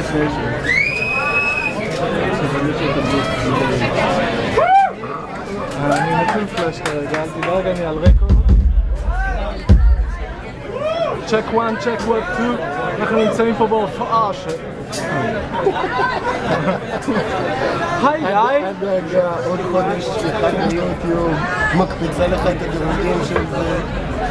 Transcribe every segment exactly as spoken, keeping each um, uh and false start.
אני מציל פלאש כרגע, אל תדאג, אני על רקורד. צ'ק אחת, צ'ק שתיים, אנחנו נמצאים פה בהופעה ש... היי היי! עד רגע, עוד חודש שליחת ביוטיוב, מקפיצה לך את הדירוגים של זה.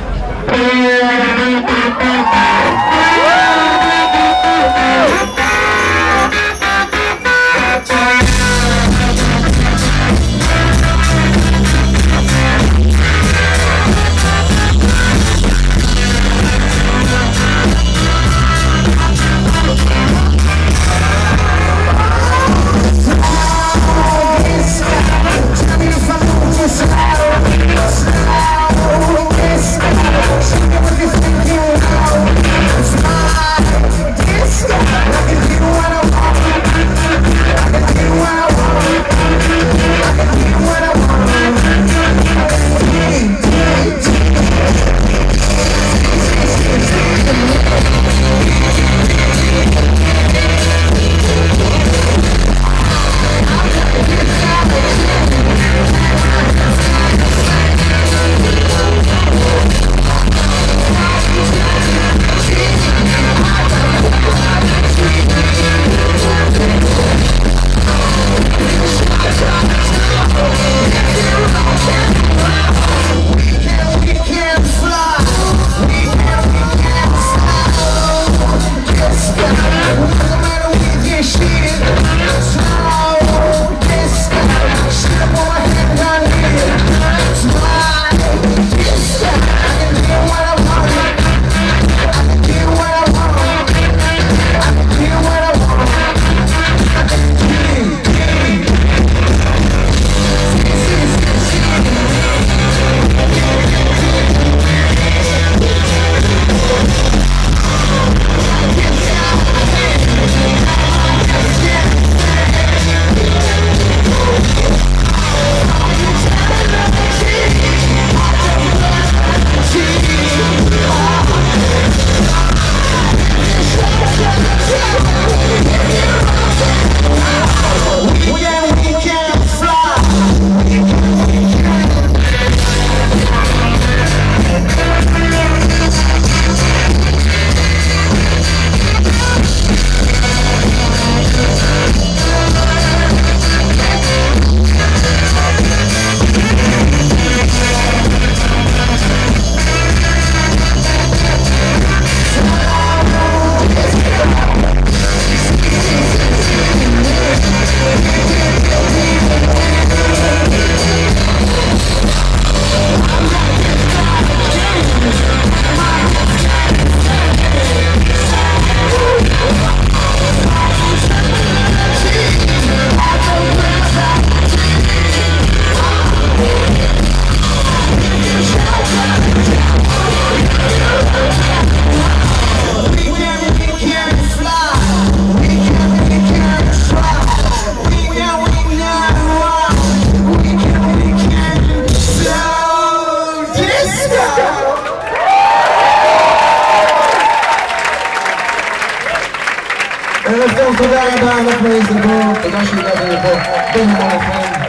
ערב טוב, תודה רבה, אנחנו איזבו, תודה שהגעתם לפה, בין המונחים.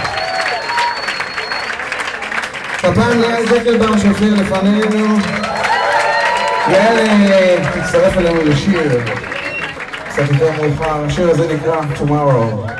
הפעם ליאל זקלבאום שהופיע לפנינו. ליאל תצטרף אלינו לשיר, קצת יותר מאוחר, השיר הזה נקרא Tomorrow.